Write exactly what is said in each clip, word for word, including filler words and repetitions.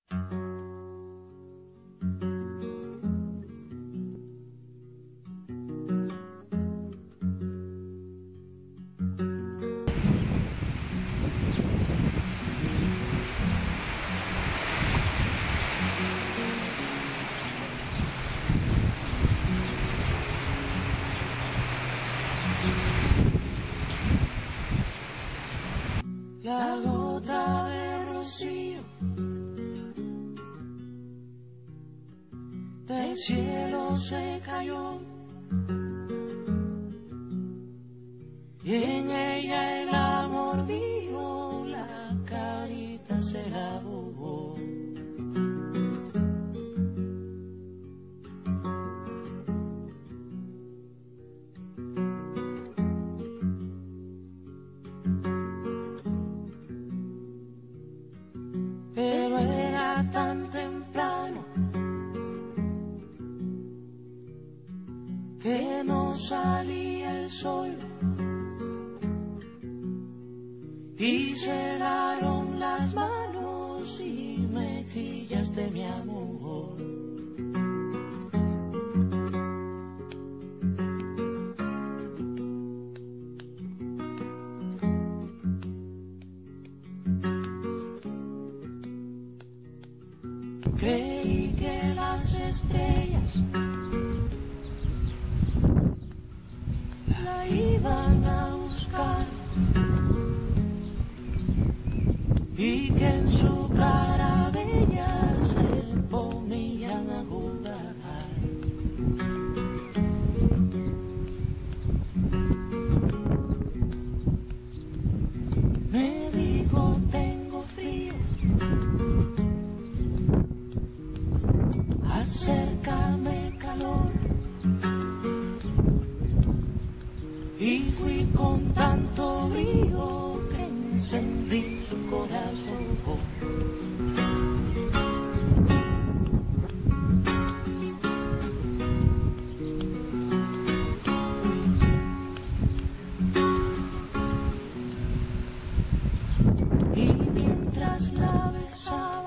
La gota de rocío del cielo se cayó y en ella el amor mío la carita se lavó. Pero era tan temprano que no salía el sol y se helaron las manos y mejillas de mi amor. Creí que las estrellas la iban a buscar y que en su cara bella se ponían a jugar. Me dijo tengo frío, acércame calor, y fui con tanto brío que encendí su corazón. Y mientras la besaba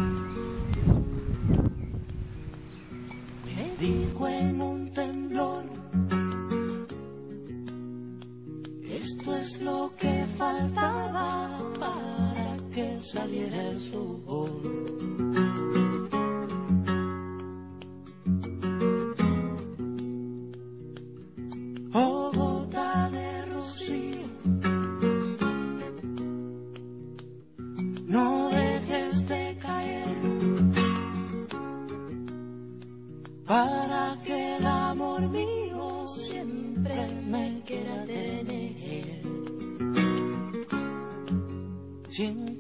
me dijo en un temblor: esto es lo que faltaba para que saliera el sol. Oh, gota de rocío, no dejes de caer para que el amor mío siempre me quiera tener. Siempre